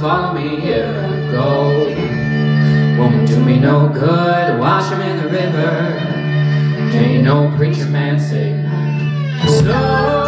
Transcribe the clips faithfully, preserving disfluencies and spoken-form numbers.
follow me, here I go. Won't do me no good, wash him in the river. Ain't no preacher man save my soul.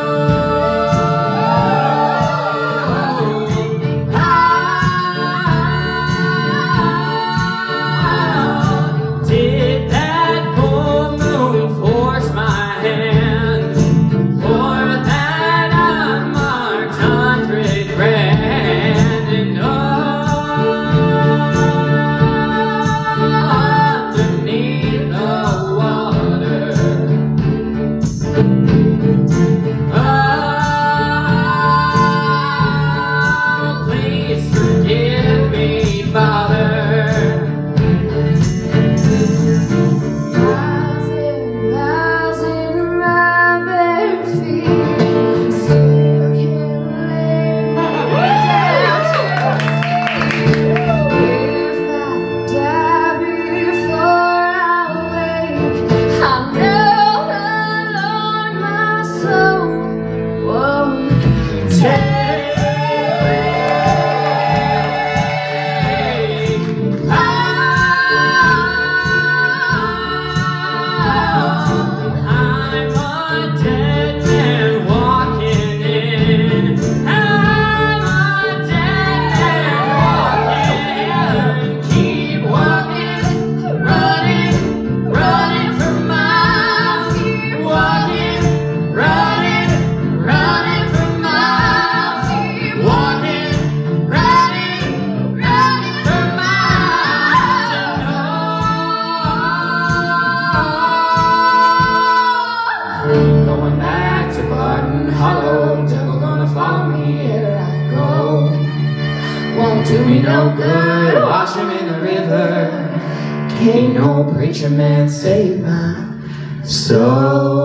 Going back to Barton Hollow, devil gonna follow me, here I go. Won't do me no good, wash him in the river. Can't no preacher man save my soul.